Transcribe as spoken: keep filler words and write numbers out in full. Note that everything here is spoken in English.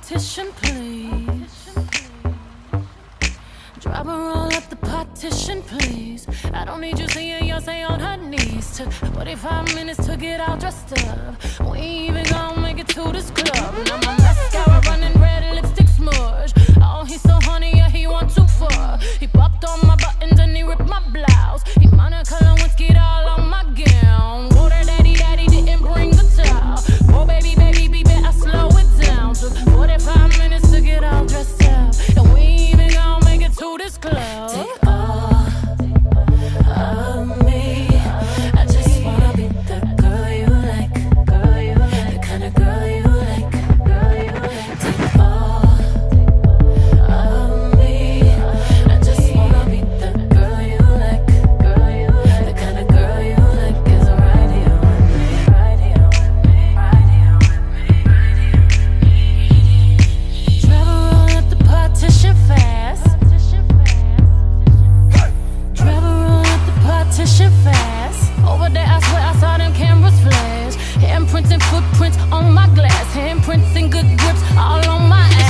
partition, please. Drive her all up the partition, please. I don't need you seeing Beyonce on her knees. Took forty-five minutes to get all dressed up. We ain't even gonna make it to this club. Now my mascara running red, lipstick smudge. Oh, he's so honey, yeah, he want too far. He popped on my buttons and he ripped my blouse. He Monica Lewinsky all on my gown. Whoa, that daddy, daddy didn't bring the towel. Oh, baby, baby, baby, I slow it down. Took forty-five minutes to get all dressed up. And we ain't even gonna make it to this club. Take all of me. I just wanna be the girl you like, girl you like, the kind of girl you like, girl you like. Take all of me. I just wanna be the girl you like, girl you like, the kind of girl you like. Is right here with me, right here with me, right here with me, right here with me. Travel roll up the partition fast. Travel roll up the partition fast. Over there, I swear I saw them cameras flash. Handprints and footprints on my glass. Handprints and good grips all on my ass.